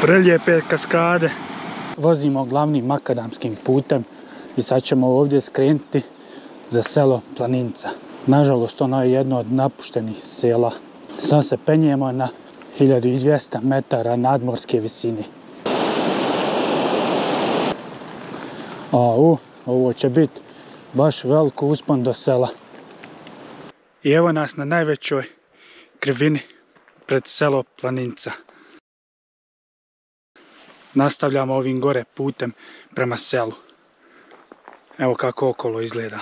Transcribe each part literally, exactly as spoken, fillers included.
Prelijepe kaskade. Vozimo glavnim makadamskim putem i sad ćemo ovdje skrenuti za selo Planinca. Nažalost, ono je jedno od napuštenih sela. Sad se penjemo na hiljadu dvjesto metara nadmorske visine. Au, ovo će biti baš veliko uspon do sela. I evo nas na najvećoj krivini pred selo Planinca. Nastavljamo ovim gore putem prema selu. Evo kako okolo izgleda.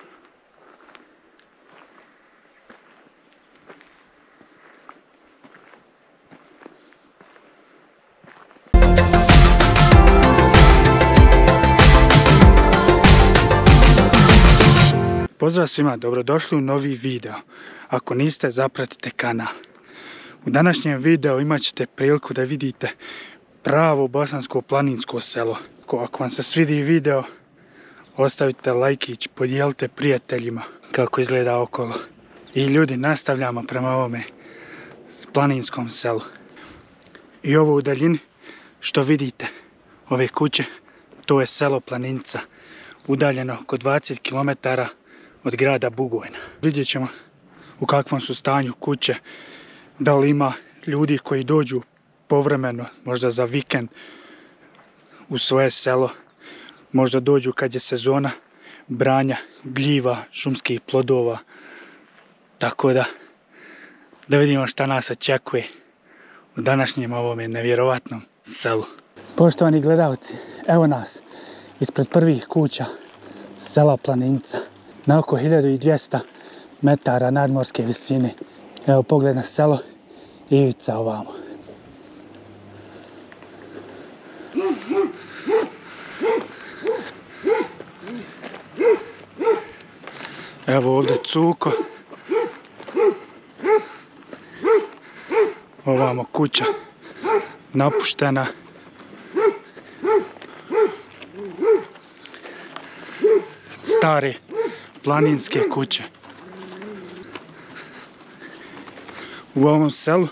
Pozdrav svima, dobrodošli u novi video. Ako niste, zapratite kanal. U današnjem videu imat ćete priliku da vidite pravo bosansko planinsko selo. Ako vam se svidi video, ostavite lajkić, podijelite prijateljima kako izgleda okolo. I ljudi, nastavljamo prema ovome planinskom selu. I ovo u daljini što vidite, ove kuće, to je selo Planinca, udaljeno oko dvadeset kilometara od grada Bugojna. Vidjet ćemo u kakvom su stanju kuće, da li ima ljudi koji dođu povremeno, možda za vikend u svoje selo, možda dođu kad je sezona branja gljiva, šumskih plodova, tako da da vidimo šta nas očekuje u današnjem ovome nevjerovatnom selu. Poštovani gledalci, evo nas ispred prvih kuća sela Planinca na oko hiljadu dvjesto metara nadmorske visine. Evo pogled na selo, ivica ovamo. Evo ovdje cuko. Ovamo kuća napuštena. Stare planinske kuće. U ovom selu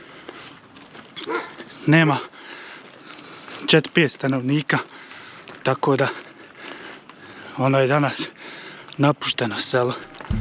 nema četiri pet stanovnika, tako da ono je danas napušteno selo.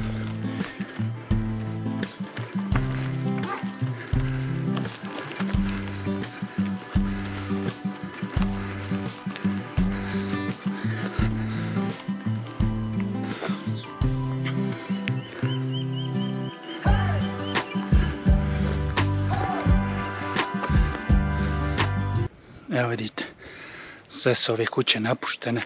Evo vidite, sve su ove kuće napuštene.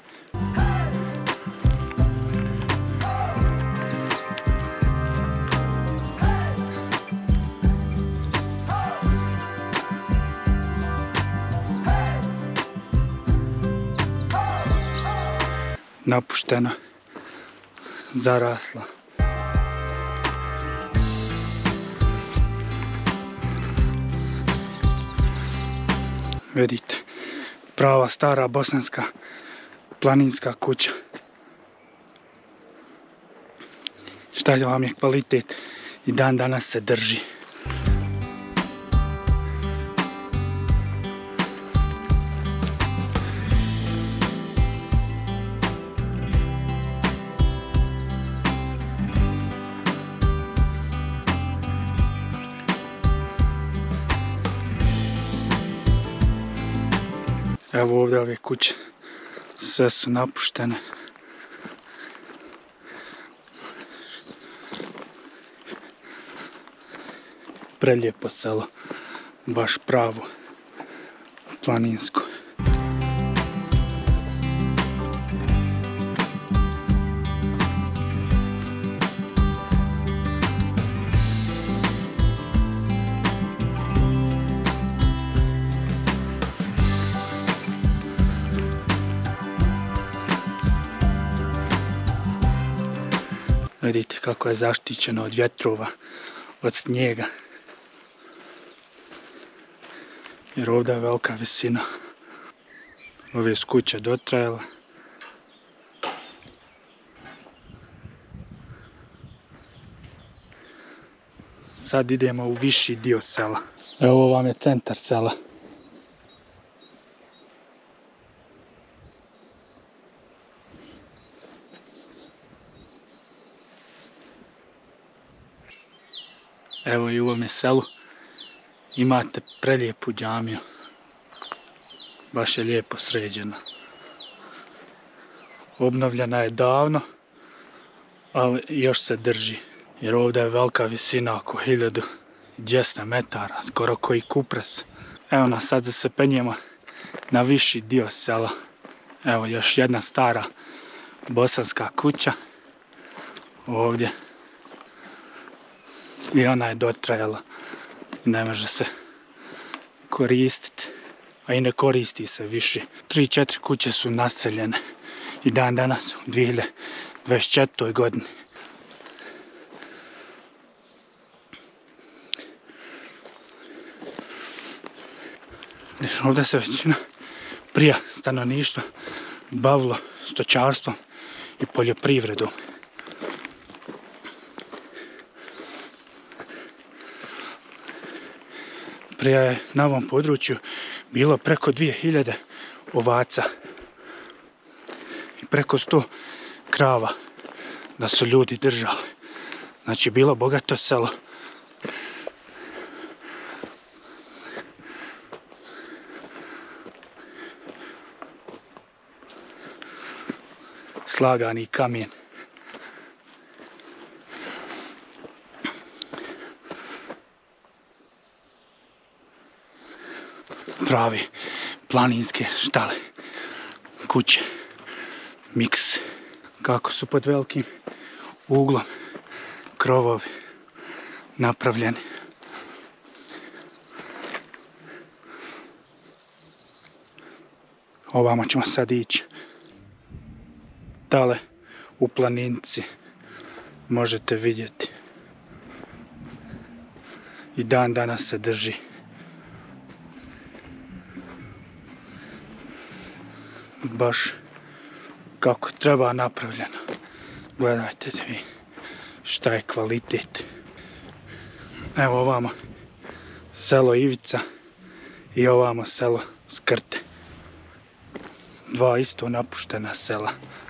Napušteno, zarasla. Vidite, prava stara bosanska planinska kuća. Šta vam je kvalitet i dan danas se drži. Evo ovdje ove kuće, sve su napuštene. Prelijepo selo, baš pravo planinsko. Vidite kako je zaštićeno od vjetrova, od snijega. Jer ovdje je velika visina. Ove su kuće dotrajale. Sad idemo u viši dio sela. Evo vam je centar sela. Evo i u ovome selu imate prelijepu džamiju. Baš je lijepo sređena. Obnovljena je davno, ali još se drži. Jer ovdje je velika visina oko hiljadu dvjesto metara, skoro koji Kupres. Evo nas, sad se penjemo na viši dio sela. Evo još jedna stara bosanska kuća. Ovdje. I ona je dotrajala. Ne može se koristiti. A i ne koristi se više. Tri, četiri kuće su naseljene. I dan danas u dvije hiljade dvadeset četvrtoj godini. Ovdje se većina prije stanovništva bavilo stočarstvom i poljoprivredom. Prije je na ovom području bilo preko dvije hiljade ovaca i preko sto krava da su ljudi držali. Znači bilo bogato selo. Slagani kamen. Pravi planinske štale. Kuće. Miks. Kako su pod velikim uglom krovovi napravljeni. Ovamo ćemo sad ići. Dale u planinci možete vidjeti. I dan danas se drži. Baš kako treba napravljeno. Gledajte vi šta je kvalitet. Evo ovamo selo Ivica i ovamo selo Skrte. Dva isto napuštena sela.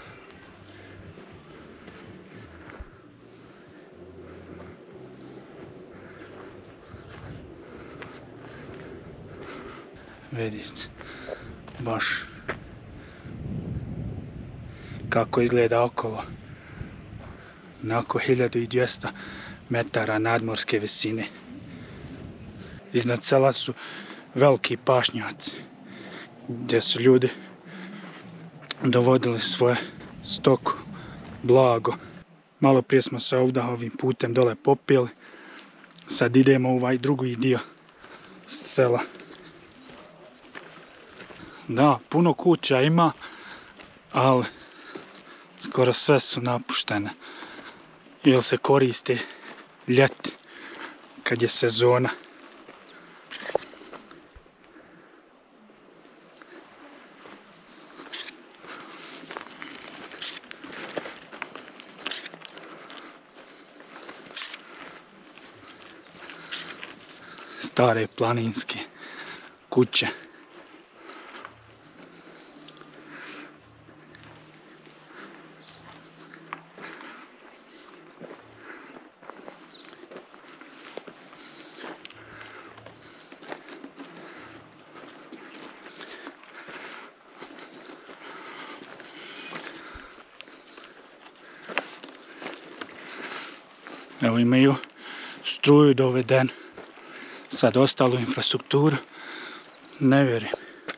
Vidite, baš kako izgleda okolo. Na oko hiljadu dvjesto metara nadmorske visine. Iznad sela su veliki pašnjaci gdje su ljudi dovodili svoje stoku, blago. Malo prije smo se ovdje ovim putem dole popili. Sad idemo u ovaj drugi dio sela. Da, puno kuća ima, ali skoro sve su napuštene. Ili se koriste ljeti, kad je sezona. Stare planinske kuće. Evo imaju struju dovedenu. Sad ostalu infrastrukturu ne vjerujem.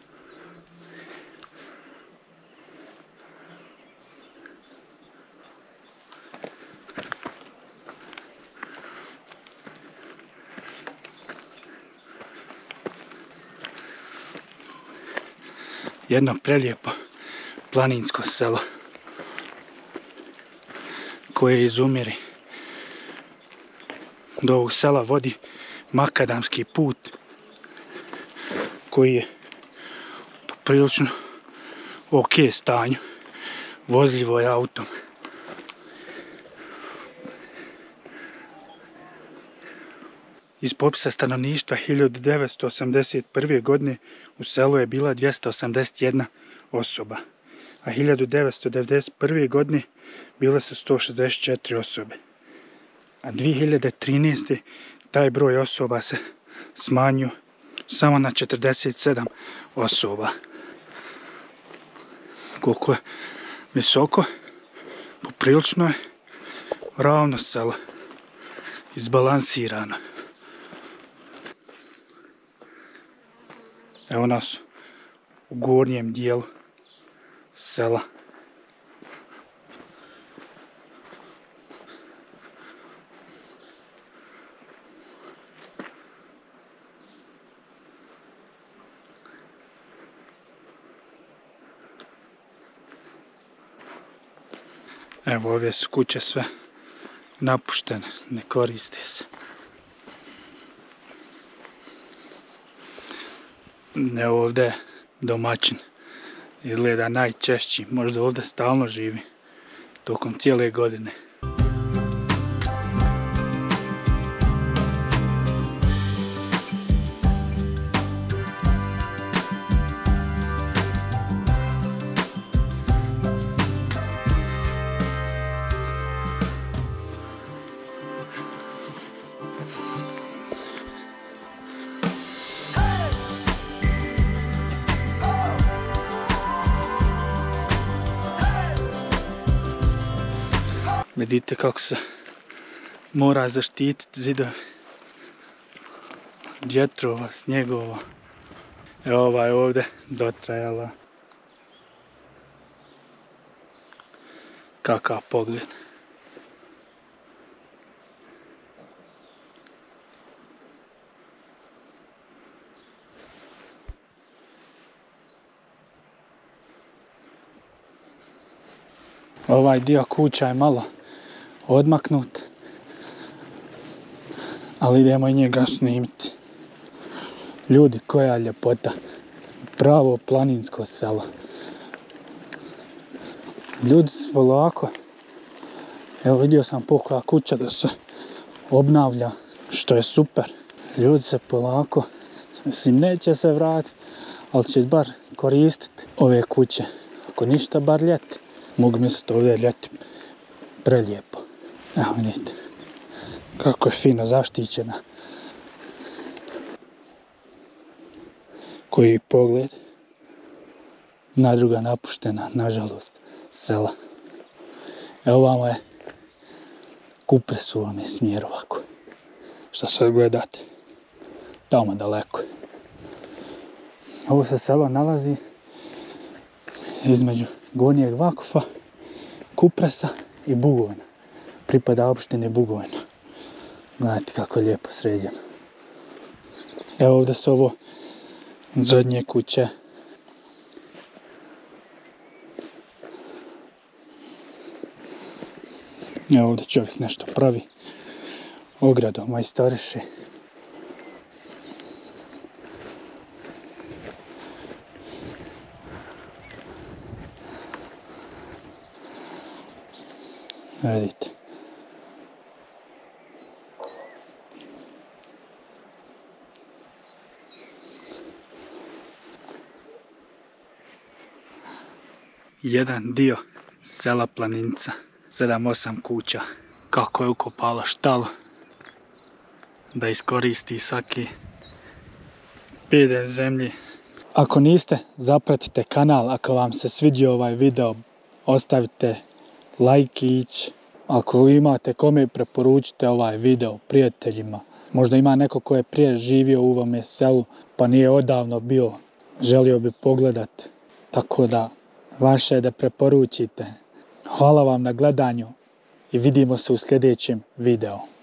Jedno prelijepo planinsko selo koje izumire. Do ovog sela vodi makadamski put koji je prilično ok stanju, vozljivo je autom. Iz popisa stanovništva hiljadu devetsto osamdeset prve. godine u selu je bila dvjesto osamdeset jedna osoba, a hiljadu devetsto devedeset prve. godine bile su sto šezdeset četiri osobe. A dvije hiljade trinaeste. taj broj osoba se smanjio samo na četrdeset sedam osoba. Koliko je visoko, poprilično je ravno selo, izbalansirano. Evo nas u gornjem dijelu sela. Evo, ove su kuće sve napuštene, ne koriste se. Evo ovdje je domaćin, izgleda najčešći, možda ovdje stalno živi, tokom cijele godine. Vidite kako se mora zaštititi zidovi od vjetrova, snjegova. Evo ova je ovdje dotrajala. Kakav pogled. Ovaj dio kuća je malo odmaknut, ali idemo i njega snimiti. Ljudi, koja ljepota, pravo planinsko selo. Ljudi su polako, evo vidio sam pokoja kuća da se obnavlja, što je super. Ljudi se polako, mislim neće se vratiti, ali će bar koristiti ove kuće. Ako ništa, bar ljeti. Mogu misliti ovdje ljeti prelijepo. Evo vidite kako je fino zaštićena. Koji pogled na druga napuštena, nažalost, sela. Evo vamo je Kupres u ovome smjeru ovako. Što sad gledate? Tamo daleko. Ovo se selo nalazi između Gornjeg Vakufa, Kupresa i Bugojna. Pripada opštini Bugojna. Gledajte kako je lijepo sređeno. Evo ovdje su ovo zadnje kuće. Evo ovdje čovjek nešto pravi. Ogradu majstoriši. Vidite. Jedan dio sela Planinca, sedam osam kuća, kako je ukopala štalu da iskoristi svaki pedalj zemlji. Ako niste, zapratite kanal, ako vam se svidio ovaj video, ostavite lajkić. Ako imate kome, preporučite ovaj video prijateljima. Možda ima neko ko je prije živio u ovome selu pa nije odavno bio, želio bi pogledat. Tako da vaše je da preporučite. Hvala vam na gledanju i vidimo se u sljedećem videu.